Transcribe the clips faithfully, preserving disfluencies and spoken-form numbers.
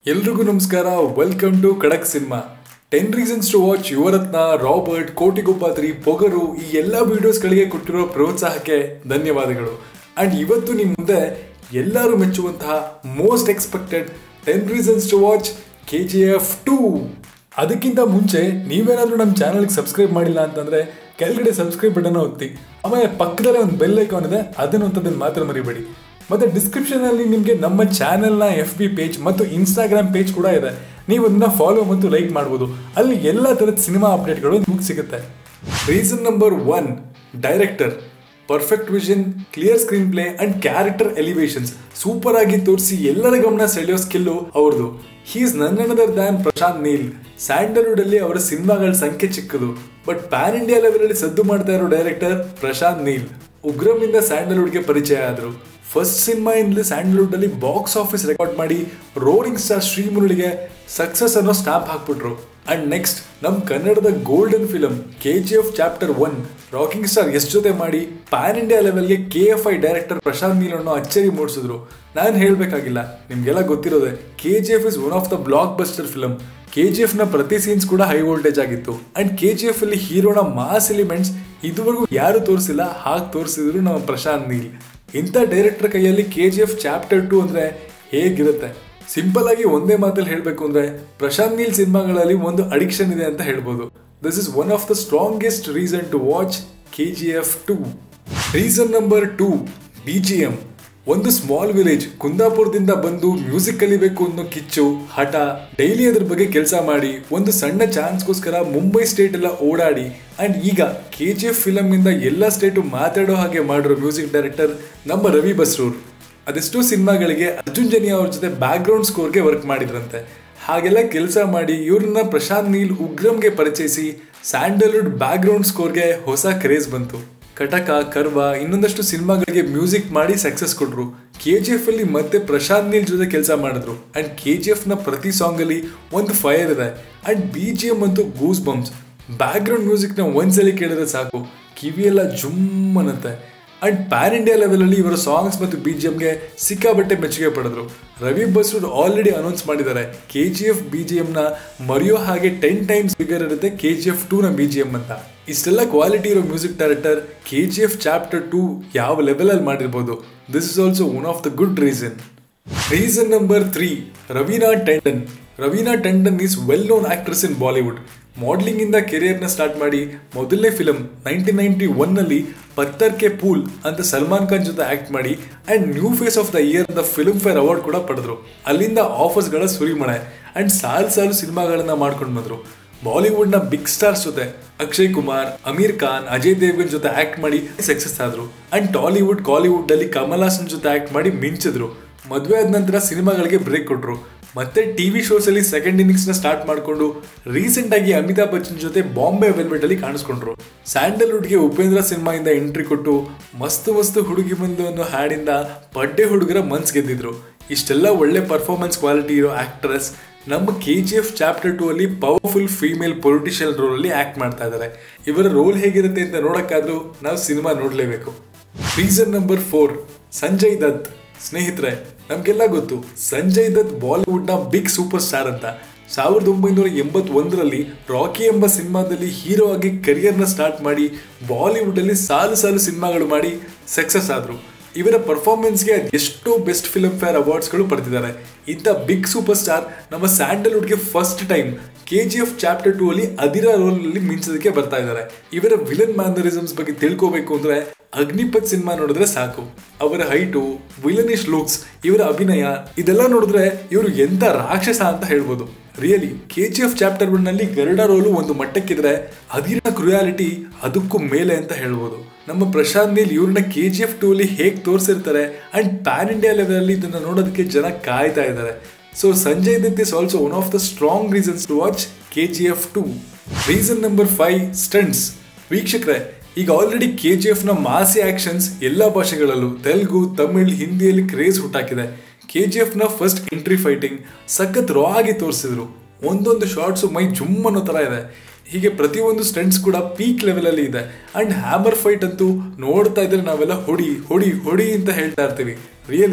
ಎಲ್ರಿಗೂ ನಮಸ್ಕಾರ. Welcome to Khadak cinema. Ten reasons to watch Yuvarathna, Robert, ಕೋಟಿಗೊಬ್ಬಾತ್ರಿ, ಪೊಗರು ಈ ಎಲ್ಲ ವಿಡಿಯೋಸ್ಗಳಿಗೆ ಕೊಟ್ಟಿರೋ ಪ್ರೋತ್ಸಾಹಕ್ಕೆ ಧನ್ಯವಾದಗಳು. ಅಂಡ್ ಇವತ್ತು ನಿಮ್ಮ ಮುಂದೆ ಎಲ್ಲರೂ ಮೆಚ್ಚುವಂತಹ most expected ten reasons to watch K G F two. ಅದಕ್ಕಿಂತ ಮುಂಚೆ ನೀವೇನಾದರೂ ನಮ್ಮ ಚಾನಲ್ಗೆ ಸಬ್ಸ್ಕ್ರೈಬ್ ಮಾಡಿಲ್ಲ ಅಂತಂದರೆ ಕೆಳಗಡೆ ಸಬ್ಸ್ಕ್ರೈಬ್ ಬಟನ್ ಒತ್ತಿ, ಆಮೇಲೆ ಪಕ್ಕದಲ್ಲೇ ಒಂದು ಬೆಲ್ ಐಕಾನ್ ಇದೆ, ಅದನ್ನು ಒತ್ತೋದನ್ನು ಮಾತ್ರ ಮರಿಬೇಡಿ. ಮತ್ತು ಡಿಸ್ಕ್ರಿಪ್ಷನಲ್ಲಿ ನಿಮಗೆ ನಮ್ಮ ಚಾನೆಲ್ನ ಎಫ್ ಬಿ ಪೇಜ್ ಮತ್ತು ಇನ್ಸ್ಟಾಗ್ರಾಮ್ ಪೇಜ್ ಕೂಡ ಇದೆ. ನೀವು ಅದನ್ನ ಫಾಲೋ ಮತ್ತು ಲೈಕ್ ಮಾಡ್ಬೋದು. ಅಲ್ಲಿ ಎಲ್ಲ ಥರದ ಸಿನಿಮಾ ಅಪ್ಡೇಟ್ಗಳು ನಿಮಗೆ ಸಿಗುತ್ತೆ. Reason number one, director. Perfect vision, clear screen play and character elevations super ಆಗಿ ತೋರಿಸಿ ಎಲ್ಲರ ಗಮನ ಸೆಳೆಯೋ ಸ್ಕಿಲ್ಲು ಅವ್ರದ್ದು. He is none another than Prashanth Neel. Sandalwood ಅಲ್ಲಿ ಅವರ ಸಿನಿಮಾಗಳ ಸಂಖ್ಯೆ ಚಿಕ್ಕದು, ಬಟ್ ಪ್ಯಾನ್ ಇಂಡಿಯಾ ಲೆವೆಲ್ ಅಲ್ಲಿ ಸದ್ದು ಮಾಡ್ತಾ ಇರೋ ಡೈರೆಕ್ಟರ್ ಪ್ರಶಾಂತ್ ನೀಲ್. ಉಗ್ರಂ ಇಂದ ಸ್ಯಾಂಡಲ್ವುಡ್ಗೆ ಪರಿಚಯ ಆದರು. ಫಸ್ಟ್ ಸಿನಿಮಾ ಇಂದಲೇ ಸ್ಯಾಂಡಲ್ವುಡ್ ಅಲ್ಲಿ ಬಾಕ್ಸ್ ಆಫೀಸ್ ರೆಕಾರ್ಡ್ ಮಾಡಿ ರೋರಿಂಗ್ ಸ್ಟಾರ್ ಶ್ರೀಮುರಳಿಗೆ ಸಕ್ಸಸ್ ಅನ್ನೋ ಸ್ಟಾಂಪ್ ಹಾಕ್ಬಿಟ್ರು. ಅಂಡ್ ನೆಕ್ಸ್ಟ್ ನಮ್ ಕನ್ನಡದ golden film K G F chapter one rocking star ಎಸ್ ಜೊತೆ ಮಾಡಿ ಪ್ಯಾನ್ ಇಂಡಿಯಾ ಲೆವೆಲ್ಗೆ K F I director Prashanth Neel ಅನ್ನೋ ಅಚ್ಚರಿ ಮೂಡಿಸಿದ್ರು. ನಾನು ಹೇಳ್ಬೇಕಾಗಿಲ್ಲ, ನಿಮ್ಗೆಲ್ಲ ಗೊತ್ತಿರೋದೆ, K G F is one of the block buster film. K G F ನ ಪ್ರತಿ ಸೀನ್ಸ್ ಕೂಡ ಹೈ ವೋಲ್ಟೇಜ್ ಆಗಿತ್ತು. ಅಂಡ್ ಕೆ ಜಿ ಎಫ್ ಅಲ್ಲಿ ಹೀರೋನ ಮಾಸ್ ಎಲಿಮೆಂಟ್ಸ್ ಇದುವರೆಗೂ ಯಾರು ತೋರಿಸಿಲ್ಲ, ಹಾಗೆ ತೋರಿಸಿದ್ರು ನಮ್ಮ ಪ್ರಶಾಂತ್ ನೀಲ್. ಇಂಥ ಡೈರೆಕ್ಟರ್ ಕೈಯಲ್ಲಿ K G F chapter two ಅಂದ್ರೆ ಹೇಗಿರುತ್ತೆ? ಸಿಂಪಲ್ ಆಗಿ ಒಂದೇ ಮಾತಲ್ಲಿ ಹೇಳಬೇಕು ಅಂದ್ರೆ ಪ್ರಶಾಂತ್ ನೀಲ್ ಸಿನಿಮಾಗಳಲ್ಲಿ ಒಂದು ಅಡಿಕ್ಷನ್ ಇದೆ ಅಂತ ಹೇಳ್ಬೋದು. This is one of the strongest reason to watch K G F two. Reason number two, B G M. ಒಂದು ಸ್ಮಾಲ್ ವಿಲೇಜ್ ಕುಂದಾಪುರದಿಂದ ಬಂದು ಮ್ಯೂಸಿಕ್ ಕಲಿಬೇಕು ಅನ್ನೋ ಕಿಚ್ಚು, ಹಠ, ಡೈಲಿ ಅದ್ರ ಬಗ್ಗೆ ಕೆಲಸ ಮಾಡಿ ಒಂದು ಸಣ್ಣ ಚಾನ್ಸ್ಗೋಸ್ಕರ ಮುಂಬೈ ಸ್ಟೇಟ್ ಎಲ್ಲ ಓಡಾಡಿ ಅಂಡ್ ಈಗ ಕೆ ಜಿ ಎಫ್ ಫಿಲಮ್ ಇಂದ ಎಲ್ಲ ಸ್ಟೇಟು ಮಾತಾಡೋ ಹಾಗೆ ಮಾಡಿರೋ ಮ್ಯೂಸಿಕ್ ಡೈರೆಕ್ಟರ್ ನಮ್ಮ ರವಿ ಬಸ್ರೂರ್. ಅದೆಷ್ಟೋ ಸಿನಿಮಾಗಳಿಗೆ ಅರ್ಜುನ್ ಜನಿಯಾ ಅವ್ರ ಜೊತೆ ಬ್ಯಾಕ್ ಗ್ರೌಂಡ್ ಸ್ಕೋರ್ಗೆ ವರ್ಕ್ ಮಾಡಿದ್ರಂತೆ. ಹಾಗೆಲ್ಲ ಕೆಲಸ ಮಾಡಿ ಇವ್ರನ್ನ ಪ್ರಶಾಂತ್ ನೀಲ್ ಉಗ್ರಂಗೆ ಪರಿಚಯಿಸಿ ಸ್ಯಾಂಡಲ್ವುಡ್ ಬ್ಯಾಕ್ ಗ್ರೌಂಡ್ ಸ್ಕೋರ್ಗೆ ಹೊಸ ಕ್ರೇಜ್ ಬಂತು. ಕಟಕ, ಕರ್ವ ಇನ್ನೊಂದಷ್ಟು ಸಿನಿಮಾಗಳಿಗೆ ಮ್ಯೂಸಿಕ್ ಮಾಡಿ ಸಕ್ಸಸ್ ಕೊಟ್ರು. ಕೆ ಜಿ ಎಫ್ ಅಲ್ಲಿ ಮತ್ತೆ ಪ್ರಶಾಂತ್ ನೀಲ್ ಜೊತೆ ಕೆಲಸ ಮಾಡಿದ್ರು. ಅಂಡ್ ಕೆ ಜಿ ಎಫ್ ನ ಪ್ರತಿ ಸಾಂಗ್ ಅಲ್ಲಿ ಒಂದು ಫೈರ್ ಇದೆ. ಅಂಡ್ ಬಿ ಜಿ ಎಂ ಅಂತೂ goose bumps. Background music ನ ಒಂದ್ಸಲಿ ಕೇಳಿದ್ರೆ ಸಾಕು, ಕಿವಿಯೆಲ್ಲ ಜುಮ್ ಅನ್ನತ್ತೆ. ಅಂಡ್ ಪ್ಯಾನ್ ಇಂಡಿಯಾ ಲೆವೆಲ್ ಅಲ್ಲಿ ಇವರ ಸಾಂಗ್ಸ್ ಮತ್ತು ಬಿ ಜಿ ಎಂಗೆ ಸಿಕ್ಕಾಬಟ್ಟೆ ಮೆಚ್ಚುಗೆ ಪಡೆದ್ರು. ರವಿ ಬಸ್ರೂರ್ ಆಲ್ರೆಡಿ ಅನೌನ್ಸ್ ಮಾಡಿದ್ದಾರೆ, K G F B G M ನ ಮರೆಯೋ ಹಾಗೆ ಟೆನ್ ಟೈಮ್ಸ್ ಬಿಗರ್ ಇರುತ್ತೆ ಕೆ ಜಿ ಎಫ್ ಟೂ ನ ಬಿ ಜಿ ಎಂ ಅಂತ. ಇಷ್ಟೆಲ್ಲ ಕ್ವಾಲಿಟಿ ಇರೋ music director K G F chapter two ಯಾವ ಲೆವೆಲ್ ಅಲ್ಲಿ ಮಾಡಿರ್ಬೋದು. This is also one of the good reason. Reason number three, Raveena Tandon. Raveena Tandon is well known actress in Bollywood. Modelling ಇಂದ ಕೆರಿಯರ್ನ start ಮಾಡಿ ಮೊದಲನೇ ಫಿಲಂ ನೈನ್ಟೀನ್ ನೈನ್ಟಿ ಒನ್ ನಲ್ಲಿ ಪತ್ತರ್ K pool ಅಂತ ಸಲ್ಮಾನ್ ಖಾನ್ ಜೊತೆ ಆಕ್ಟ್ ಮಾಡಿ and new face of the year the Filmfare award ಕೂಡ ಪಡೆದ್ರು. ಅಲ್ಲಿಂದ ಆಫರ್ಸ್ಗಳ ಸುರಿಮಳೆ ಅಂಡ್ ಸಾಲು ಸಾಲು ಸಿನಿಮಾಗಳನ್ನ ಮಾಡ್ಕೊಂಡು ಬಂದ್ರು. ಬಾಲಿವುಡ್ ನ ಬಿಗ್ ಸ್ಟಾರ್ಸ್ ಜೊತೆ ಅಕ್ಷಯ್ ಕುಮಾರ್, ಅಮೀರ್ ಖಾನ್, ಅಜಯ್ ದೇವ್ಗನ್ ಜೊತೆ ಆಕ್ಟ್ ಮಾಡಿ ಸಕ್ಸಸ್ ಆದ್ರು. ಅಂಡ್ ಟಾಲಿವುಡ್, ಕಾಲಿವುಡ್ ಅಲ್ಲಿ ಕಮಲ್ ಹಾಸನ್ ಜೊತೆ ಆಕ್ಟ್ ಮಾಡಿ ಮಿಂಚಿದ್ರು. ಮದುವೆ ಆದ ನಂತರ ಸಿನಿಮಾಗಳಿಗೆ ಬ್ರೇಕ್ ಕೊಟ್ರು. ಮತ್ತೆ ಟಿವಿ ಶೋಸ್ ಅಲ್ಲಿ ಸೆಕೆಂಡ್ ಇನ್ನಿಂಗ್ಸ್ ನ ಸ್ಟಾರ್ಟ್ ಮಾಡಿಕೊಂಡು ರೀಸೆಂಟ್ ಆಗಿ ಅಮಿತಾಬ್ ಬಚ್ಚನ್ ಜೊತೆ ಬಾಂಬೆ ವೆಲ್ವೆಟ್ ಅಲ್ಲಿ ಕಾಣಿಸ್ಕೊಂಡ್ರು. ಸ್ಯಾಂಡಲ್ವುಡ್ಗೆ ಉಪೇಂದ್ರ ಸಿನಿಮಾ ಇಂದ ಎಂಟ್ರಿ ಕೊಟ್ಟು ಮಸ್ತ್ ಮಸ್ತ್ ಹುಡುಗಿ ಬಂದು ಅನ್ನೋ ಹಾಡಿಂದ ಪಡ್ಡೆ ಹುಡುಗರ ಮನ್ಸ್ ಗೆದ್ದಿದ್ರು. ಇಷ್ಟೆಲ್ಲ ಒಳ್ಳೆ ಪರ್ಫಾರ್ಮೆನ್ಸ್ ಕ್ವಾಲಿಟಿ ಇರೋ ಆಕ್ಟ್ರೆಸ್ ನಮ್ಮ K G F chapter two ಅಲ್ಲಿ ಪವರ್ಫುಲ್ ಫೀಮೇಲ್ ಪೊಲಿಟಿಷಿಯನ್ ರೋಲ್ ಅಲ್ಲಿ ಆಕ್ಟ್ ಮಾಡ್ತಾ ಇದ್ದಾರೆ. ಇವರ ರೋಲ್ ಹೇಗಿರುತ್ತೆ ಅಂತ ನೋಡಕ್ಕಾದ್ರೂ ನಾವು ಸಿನಿಮಾ ನೋಡ್ಲೇಬೇಕು. Reason number four, Sanjay Dutt. ಸ್ನೇಹಿತರೆ, ನಮ್ಗೆಲ್ಲ ಗೊತ್ತು ಸಂಜಯ್ ದತ್ ಬಾಲಿವುಡ್ ನ ಬಿಗ್ ಸೂಪರ್ ಸ್ಟಾರ್ ಅಂತ. ಸಾವಿರದ ಒಂಬೈನೂರ ಎಂಬತ್ ಒಂದರಲ್ಲಿ ರಾಕಿ ಎಂಬ ಸಿನಿಮಾದಲ್ಲಿ ಹೀರೋ ಆಗಿ ಕರಿಯರ್ನ ಸ್ಟಾರ್ಟ್ ಮಾಡಿ ಬಾಲಿವುಡ್ ಅಲ್ಲಿ ಸಾಲು ಸಾಲು ಸಿನಿಮಾಗಳು ಮಾಡಿ ಸಕ್ಸಸ್ ಆದ್ರು. ಇವರ ಪರ್ಫಾರ್ಮೆನ್ಸ್ಗೆ ಎಷ್ಟೋ ಬೆಸ್ಟ್ ಫಿಲ್ಮ್ ಫೇರ್ ಅವಾರ್ಡ್ಸ್ಗಳು ಪಡೆದಿದ್ದಾರೆ. ಇಂಥ ಬಿಗ್ ಸೂಪರ್ ಸ್ಟಾರ್ ನಮ್ಮ ಸ್ಯಾಂಡಲ್ವುಡ್ಗೆ first time K G F chapter two ಅಲ್ಲಿ ಅದಿರಾ ರೋಲ್ ಅಲ್ಲಿ ಮಿಂಚೋದಕ್ಕೆ ಬರ್ತಾ ಇದ್ದಾರೆ. ಇವರ ವಿಲನ್ ಮ್ಯಾನರಿಸಮ್ಸ್ ಬಗ್ಗೆ ತಿಳ್ಕೋಬೇಕು ಅಂದ್ರೆ ಅಗ್ನಿಪಥ್ ಸಿನಿಮಾ ನೋಡಿದ್ರೆ ಸಾಕು. ಅವರ ಹೈಟು, ವಿಲನಿಶ್ ಲುಕ್ಸ್, ಇವರ ಅಭಿನಯ ಇದೆಲ್ಲ ನೋಡಿದ್ರೆ ಇವರು ಎಂತ ರಾಕ್ಷಸ ಅಂತ ಹೇಳ್ಬೋದು. Really K G F chapter one ನಲ್ಲಿ ಗರುಡ ರೋಲು ಒಂದು ಮಟ್ಟಕ್ಕಿದ್ರೆ ಅದಿರಿನ ಕ್ರುಯಾಲಿಟಿ ಅದಕ್ಕೂ ಮೇಲೆ ಅಂತ ಹೇಳ್ಬೋದು. ನಮ್ಮ ಪ್ರಶಾಂತ್ ನೀಲ್ ಇವ್ರನ್ನ ಕೆ ಜಿ ಎಫ್ ಟೂ ಅಲ್ಲಿ ಹೇಗೆ ತೋರಿಸಿರ್ತಾರೆ ಅಂಡ್ ಪ್ಯಾನ್ ಇಂಡಿಯಾ ಲೆವೆಲ್ ಅಲ್ಲಿ ಇದನ್ನ ನೋಡೋದಕ್ಕೆ ಜನ ಕಾಯ್ತಾ ಇದ್ದಾರೆ. So Sanjay Dutt is also one of the strong reasons to watch K G F two. Reason number five, stunts. ವೀಕ್ಷಕರೇ, ಈಗ ಆಲ್ರೆಡಿ ಕೆ ಜಿ ಎಫ್ ನ ಮಾಸಿ ಆಕ್ಷನ್ಸ್ ಎಲ್ಲ ಭಾಷೆಗಳಲ್ಲೂ ತೆಲುಗು, ತಮಿಳ್, ಹಿಂದಿಯಲ್ಲಿ ಕ್ರೇಜ್ ಹುಟ್ಟಾಕಿದೆ. ಕೆ ಜಿ ಎಫ್ ನ ಫಸ್ಟ್ ಎಂಟ್ರಿ ಫೈಟಿಂಗ್ ಸಖತ್ ರಾ ಆಗಿ ತೋರಿಸಿದ್ರು. ಒಂದೊಂದು ಶಾರ್ಟ್ಸು ಮೈ ಜುಮ್ ಅನ್ನೋ ತರ ಇದೆ. ಹೀಗೆ ಪ್ರತಿಯೊಂದು ಸ್ಟಂಟ್ಸ್ ಕೂಡ ಪೀಕ್ ಲೆವೆಲ್ ಅಲ್ಲಿ ಇದೆ. ಅಂಡ್ ಹ್ಯಾಮರ್ ಫೈಟ್ ಅಂತೂ ನೋಡ್ತಾ ಇದ್ರೆ ನಾವೆಲ್ಲ ಹೊಡಿ ಹೊಡಿ ಹೊಡಿ ಅಂತ ಹೇಳ್ತಾ ಇರ್ತೀವಿ. Really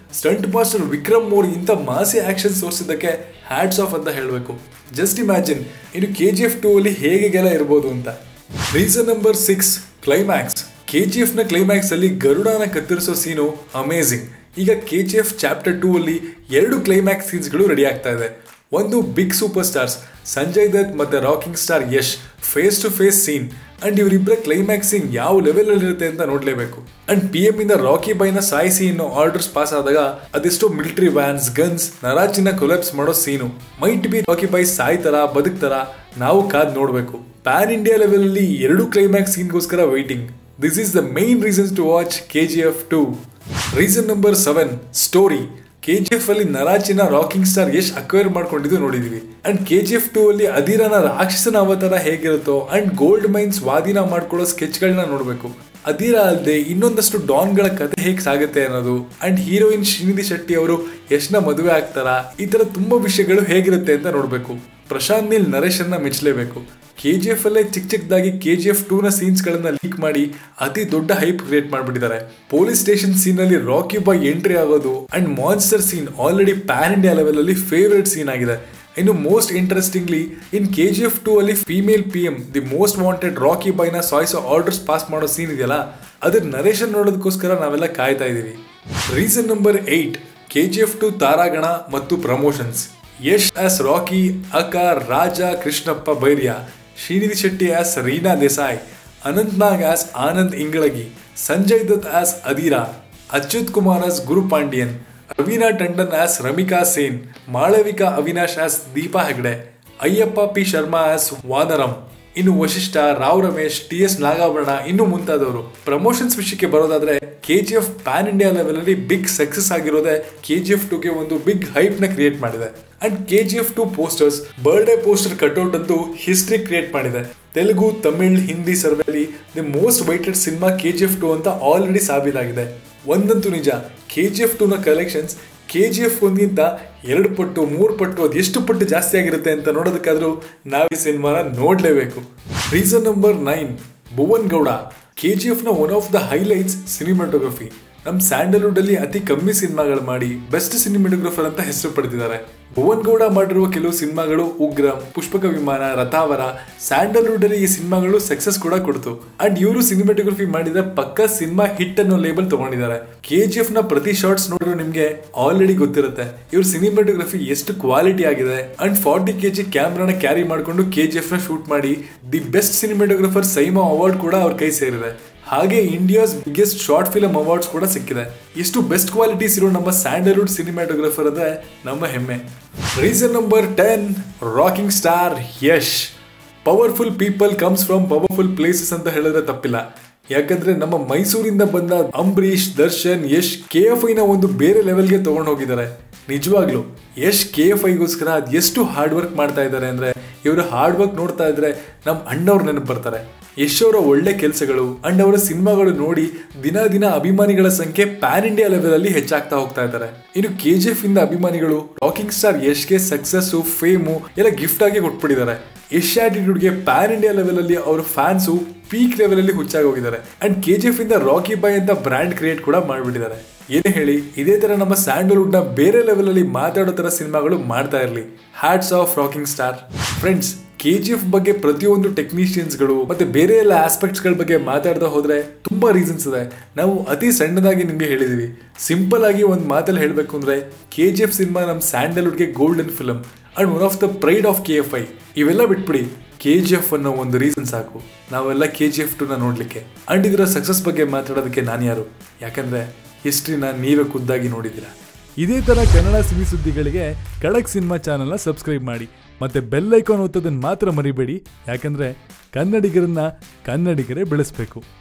stunt master Vikram Mor ಇಂಥ ಮಾಸಿ ಆಕ್ಷನ್ ತೋರಿಸಿದ್ದಕ್ಕೆ ಹ್ಯಾಟ್ಸ್ ಆಫ್ ಅಂತ ಹೇಳಬೇಕು. ಜಸ್ಟ್ ಇಮ್ಯಾಜಿನ್ ಇನ್ನು ಕೆ ಜಿ ಎಫ್ ಟೂ ಅಲ್ಲಿ ಹೇಗೆಲ್ಲ ಇರ್ಬೋದು ಅಂತ. Reason number six, climax. K G F ನ ಕ್ಲೈಮ್ಯಾಕ್ಸ್ ಅಲ್ಲಿ ಗರುಡನ ಕತ್ತರಿಸೋ ಸೀನು ಅಮೇಸಿಂಗ್. ಈಗ K G F chapter two ಅಲ್ಲಿ ಎರಡು ಕ್ಲೈಮ್ಯಾಕ್ಸ್ ಸೀನ್ಸ್ಗಳು ರೆಡಿ ಆಗ್ತಾ ಇದೆ. ಒಂದು big super stars Sanjay Dutt ಮತ್ತೆ rocking star Yash face to face scene and ಇವರಿಬ್ಬರ ಕ್ಲೈಮ್ಯಾಕ್ಸಿಂಗ್ ಯಾವ ಲೆವೆಲ್ ಅಲ್ಲಿ ಇರುತ್ತೆ ಅಂತ ನೋಡ್ಲೇಬೇಕು. ಅಂಡ್ ಪಿ ಎಂ ಇಂದ ರಾಕಿ ಬೈನ ಸಾಯಿಸಿ ಅನ್ನೋ ಆರ್ಡರ್ಸ್ ಪಾಸ್ ಆದಾಗ ಅದೆಷ್ಟೋ ಮಿಲಿಟರಿ ವ್ಯಾನ್ಸ್ ಗನ್ಸ್ ನರಾಜಿನ ಕೊಲಾಪ್ಸ್ ಮಾಡೋ scene. Might be Rocky by ಸಾಯ್ತಾರ ಬದುಕ್ತಾರ ನಾವು ಕಾದ್ ನೋಡ್ಬೇಕು. ಪ್ಯಾನ್ ಇಂಡಿಯಾ ಲೆವೆಲ್ ಅಲ್ಲಿ ಎರಡು ಕ್ಲೈಮ್ಯಾಕ್ಸ್ ಸೀನ್ಗೋಸ್ಕರ waiting. This is the main reasons to watch K G F two. Reason number seven, story. K G F ಅಲ್ಲಿ ನರಾಜಿನ ರಾಕಿಂಗ್ ಸ್ಟಾರ್ ಯಶ್ ಅಕ್ವೈರ್ ಮಾಡ್ಕೊಂಡಿದ್ದು ನೋಡಿದೀವಿ. And K G F two ಅಲ್ಲಿ ಅದಿರನ ರಾಕ್ಷಸನ ಅವತಾರ ಹೇಗಿರುತ್ತೋ ಅಂಡ್ ಗೋಲ್ಡ್ ಮೈನ್ಸ್ ಸ್ವಾಧೀನ ಮಾಡ್ಕೊಳ್ಳೋ ಸ್ಕೆಚ್ ಗಳನ್ನ ನೋಡ್ಬೇಕು. ಅದಿರ ಅಲ್ಲದೆ ಇನ್ನೊಂದಷ್ಟು ಡಾನ್ ಗಳ ಕಥೆ ಹೇಗ್ ಸಾಗುತ್ತೆ ಅನ್ನೋದು ಅಂಡ್ ಹೀರೋಯಿನ್ ಶ್ರೀನಿಧಿ ಶೆಟ್ಟಿ ಅವರು ಯಶ್ನ ಮದುವೆ ಆಗ್ತಾರ, ಈ ತರ ತುಂಬಾ ವಿಷಯಗಳು ಹೇಗಿರುತ್ತೆ ಅಂತ ನೋಡ್ಬೇಕು. ಪ್ರಶಾಂತ್ ನೀಲ್ ನರೇಶ್ ಅನ್ನ ಮೆಚ್ಚಲೇಬೇಕು. ಕೆ ಜಿ ಎಫ್ ಅಲ್ಲೇ ಚಿಕ್ಕ ಚಿಕ್ಕದಾಗಿ ಕೆ ಜಿ ಎಫ್ ಟೂ ನ ಸೀನ್ಸ್ ಗಳನ್ನ ಲೀಕ್ ಮಾಡಿ ಅತಿ ದೊಡ್ಡ ಹೈಪ್ ಕ್ರಿಯೇಟ್ ಮಾಡ್ಬಿಟ್ಟಿದ್ದಾರೆ. ಪೊಲೀಸ್ ಸ್ಟೇಷನ್ ಸೀನ್ ಅಲ್ಲಿ ರಾಕಿ ಬಾಯ್ ಎಂಟ್ರಿ ಆಗೋದು and monster scene already pan India level ಅಲ್ಲಿ ಫೇವರೇಟ್ ಸೀನ್ ಆಗಿದೆ. ಇನ್ನು most interestingly in K G F two ಅಲ್ಲಿ female P M the most wanted Rocky Bhai ನ ಸಾಯಿಸೋ ಆರ್ಡರ್ಸ್ ಪಾಸ್ ಮಾಡೋ ಸೀನ್ ಇದೆಯಲ್ಲ, ಅದ್ರ ನರೇಶನ್ ನೋಡೋದಕ್ಕೋಸ್ಕರ ನಾವೆಲ್ಲ ಕಾಯ್ತಾ ಇದೀವಿ. Reason number eight, K G F two ತಾರಾಗಣ ಮತ್ತು ಪ್ರಮೋಷನ್ಸ್. ಯಶ್ ಆಸ್ ರಾಕಿ, ಅಕ್ಕ Raja Krishnappa Bairya, Srinidhi Shetty as Reena Desai, Anant Nag as Anand Ingalagi, Sanjay Dutt as Adheera, Achyut Kumar as Guru Pandian, Raveena Tandon as Ramika Sen, Malavika Avinash as Deepa Hegde, Ayyappa P Sharma as Vanaram, ಇನ್ನು ವಶಿಷ್ಠ, ರಾವ್ ರಮೇಶ್, ಟಿ ಎಸ್ ನಾಗಾಭರಣ ಇನ್ನು ಮುಂತಾದವರು. ಪ್ರಮೋಷನ್ಸ್ ವಿಷಯಕ್ಕೆ ಬರೋದಾದ್ರೆ K G F pan India level ಅಲ್ಲಿ big success ಆಗಿರೋದೇ K G F ಟೂಗೆ ಒಂದು ಬಿಗ್ ಹೈಪ್ ನ ಕ್ರಿಯೇಟ್ ಮಾಡಿದೆ. And K G F two posters, birthday poster cutout ಅಂತೂ ಹಿಸ್ಟ್ರಿ ಕ್ರಿಯೇಟ್ ಮಾಡಿದೆ. ತೆಲುಗು, ತಮಿಳ್, ಹಿಂದಿ ಸರ್ವೆಲಿ the most awaited cinema K G F two ಅಂತ already ಸಾಬೀತಾಗಿದೆ. ಒಂದಂತೂ ನಿಜ, ಕೆ ಜಿ ಎಫ್ ಟೂ ನ ಕಲೆಕ್ಷನ್ಸ್ ಕೆ ಜಿ ಎಫ್ ಒಂದ್ಗಿಂತ ಎರಡು ಪಟ್ಟು ಮೂರು ಪಟ್ಟು ಅದು ಎಷ್ಟು ಪಟ್ಟು ಜಾಸ್ತಿ ಆಗಿರುತ್ತೆ ಅಂತ ನೋಡೋದಕ್ಕಾದ್ರೂ ನಾವು ಈ ಸಿನಿಮಾನ ನೋಡ್ಲೇಬೇಕು. Reason number nine, Bhuvan Gowda. K G F ನ one of the highlights cinematography. ನಮ್ ಸ್ಯಾಂಡಲ್ವುಡ್ ಅಲ್ಲಿ ಅತಿ ಕಮ್ಮಿ ಸಿನಿಮಾಗಳು ಮಾಡಿ ಬೆಸ್ಟ್ ಸಿನಿಮಾಟೋಗ್ರಫರ್ ಅಂತ ಹೆಸರು ಪಡೆದಿದ್ದಾರೆ. ಭುವನ್ ಗೌಡ ಮಾಡಿರುವ ಕೆಲವು ಸಿನಿಮಾಗಳು ಉಗ್ರಂ, ಪುಷ್ಪಕ ವಿಮಾನ, ರಥಾವರ, ಸ್ಯಾಂಡಲ್ವುಡ್ ಅಲ್ಲಿ ಈ ಸಿನಿಮಾಗಳು ಸಕ್ಸಸ್ ಕೂಡ ಕೊಡ್ತು. ಅಂಡ್ ಇವರು ಸಿನಿಮಾಟೋಗ್ರಫಿ ಮಾಡಿದ್ರೆ ಪಕ್ಕ ಸಿನಿಮಾ ಹಿಟ್ ಅನ್ನೋ ಲೇಬಲ್ ತಗೊಂಡಿದ್ದಾರೆ. ಕೆ ಜಿ ಎಫ್ ನ ಪ್ರತಿ ಶಾರ್ಟ್ಸ್ ನೋಡಿದ್ರೆ ನಿಮ್ಗೆ ಆಲ್ರೆಡಿ ಗೊತ್ತಿರುತ್ತೆ ಇವ್ರ ಸಿನಿಮಾಟೋಗ್ರಫಿ ಎಷ್ಟು ಕ್ವಾಲಿಟಿ ಆಗಿದೆ. ಅಂಡ್ ಫಾರ್ಟಿ ಕೆ ಜಿ ಕ್ಯಾಮ್ರಾನ ಕ್ಯಾರಿ ಮಾಡಿಕೊಂಡು ಕೆ ಜಿ ಎಫ್ ನ ಶೂಟ್ ಮಾಡಿ the best cinematographer SIIMA award ಕೂಡ ಅವ್ರ ಕೈ ಸೇರಿದೆ. ಹಾಗೆ India's biggest short film awards ಕೂಡ ಸಿಕ್ಕಿದೆ. ಇಷ್ಟು ಬೆಸ್ಟ್ ಕ್ವಾಲಿಟೀಸ್ ಇರೋ ನಮ್ಮ ಸ್ಯಾಂಡಲ್ವುಡ್ ಸಿನಿಮಾಟೋಗ್ರಫರ್ ಅಂದ್ರೆ ನಮ್ಮ ಹೆಮ್ಮೆ. Reason number ten, rocking star Yash. Powerful people comes from powerful places ಅಂತ ಹೇಳಿದ್ರೆ ತಪ್ಪಿಲ್ಲ. ಯಾಕಂದ್ರೆ ನಮ್ಮ ಮೈಸೂರಿಂದ ಬಂದ Ambareesh, Darshan, Yash K F I ನ ಒಂದು ಬೇರೆ ಲೆವೆಲ್ಗೆ ತಗೊಂಡು ಹೋಗಿದ್ದಾರೆ. ನಿಜವಾಗ್ಲು ಯಶ್ ಕೆ ಎಫ್ ಐಗೋಸ್ಕರ ಅದ್ ಎಷ್ಟು ಹಾರ್ಡ್ ವರ್ಕ್ ಮಾಡ್ತಾ ಇದ್ದಾರೆ ಅಂದ್ರೆ ಇವರು ಹಾರ್ಡ್ ವರ್ಕ್ ನೋಡ್ತಾ ಇದ್ರೆ ನಮ್ ಅಣ್ಣವ್ರ ನೆನಪು ಬರ್ತಾರೆ. ಯಶ್ ಅವರ ಒಳ್ಳೆ ಕೆಲಸಗಳು ಅಂಡ್ ಅವರ ಸಿನಿಮಾಗಳು ನೋಡಿ ದಿನ ದಿನ ಅಭಿಮಾನಿಗಳ ಸಂಖ್ಯೆ ಪ್ಯಾನ್ ಇಂಡಿಯಾ ಲೆವೆಲ್ ಅಲ್ಲಿ ಹೆಚ್ಚಾಗ್ತಾ ಹೋಗ್ತಾ ಇದ್ದಾರೆ. ಇನ್ನು ಕೆ ಜಿ ಎಫ್ ಇಂದ ಅಭಿಮಾನಿಗಳು ರಾಕಿಂಗ್ ಸ್ಟಾರ್ ಯಶ್ಗೆ ಸಕ್ಸಸ್, ಫೇಮು ಎಲ್ಲ ಗಿಫ್ಟ್ ಆಗಿ ಕೊಟ್ಬಿಟ್ಟಿದ್ದಾರೆ. ಯಶ್ ಆಟಿಟ್ಯೂಡ್ಗೆ ಪ್ಯಾನ್ ಇಂಡಿಯಾ ಲೆವೆಲ್ ಅಲ್ಲಿ ಅವ್ರ ಫ್ಯಾನ್ಸು ಪೀಕ್ ಲೆವೆಲ್ ಅಲ್ಲಿ ಹುಚ್ಚಾಗಿ ಹೋಗಿದ್ದಾರೆ. ಅಂಡ್ ಕೆ ಜಿ ಎಫ್ ಇಂದ ರಾಕಿ ಬಾಯ್ ಅಂತ ಬ್ರ್ಯಾಂಡ್ ಕ್ರಿಯೇಟ್ ಕೂಡ ಮಾಡ್ಬಿಟ್ಟಿದ್ದಾರೆ. ಏನೇ ಹೇಳಿ, ಇದೇ ತರ ನಮ್ಮ ಸ್ಯಾಂಡಲ್ವುಡ್ ನ ಬೇರೆ ಲೆವೆಲ್ ಅಲ್ಲಿ ಮಾತಾಡೋ ತರ ಸಿನಿಮಾಗಳು ಮಾಡ್ತಾ ಇರಲಿ. Hats off rocking star. Friends, K G F ಬಗ್ಗೆ ಪ್ರತಿಯೊಂದು ಟೆಕ್ನಿಷಿಯನ್ಸ್ಗಳು ಮತ್ತೆ ಬೇರೆ ಎಲ್ಲ ಆಸ್ಪೆಕ್ಟ್ಸ್ ಗಳ ಬಗ್ಗೆ ಮಾತಾಡ್ತಾ ಹೋದ್ರೆ ತುಂಬಾ ರೀಸನ್ಸ್ ಇದೆ. ನಾವು ಅತಿ ಸಣ್ಣದಾಗಿ ನಿಮ್ಗೆ ಹೇಳಿದೀವಿ. ಸಿಂಪಲ್ ಆಗಿ ಒಂದು ಮಾತಲ್ಲಿ ಹೇಳ್ಬೇಕು ಅಂದ್ರೆ ಕೆ ಜಿ ಎಫ್ ಸಿನಿಮಾ ನಮ್ ಸ್ಯಾಂಡಲ್ವುಡ್ಗೆ golden film and one of the pride of K F I. ಇವೆಲ್ಲ ಬಿಟ್ಬಿಡಿ, ಕೆ ಜಿ ಎಫ್ ಅನ್ನೋ ಒಂದು ರೀಸನ್ ಸಾಕು ನಾವೆಲ್ಲ ಕೆ ಜಿ ಎಫ್ ಟು ನ ನೋಡ್ಲಿಕ್ಕೆ. ಅಂಡ್ ಇದರ ಸಕ್ಸಸ್ ಬಗ್ಗೆ ಮಾತಾಡೋದಕ್ಕೆ ನಾನು ಯಾರು? ಯಾಕಂದ್ರೆ ಹಿಸ್ಟ್ರಿನ ನೀವೇ ಖುದ್ದಾಗಿ ನೋಡಿದ್ದೀರಾ. ಇದೇ ತರ ಕನ್ನಡ ಸಿನಿ ಸುದ್ದಿಗಳಿಗೆ ಖಡಕ್ ಸಿನಿಮಾ ಚಾನೆಲ್ನ ಸಬ್ಸ್ಕ್ರೈಬ್ ಮಾಡಿ ಮತ್ತೆ ಬೆಲ್ ಐಕಾನ್ ಒತ್ತೋದನ್ನ ಮಾತ್ರ ಮರಿಬೇಡಿ. ಯಾಕಂದ್ರೆ ಕನ್ನಡಿಗರನ್ನ ಕನ್ನಡಿಗರೇ ಬೆಳೆಸಬೇಕು.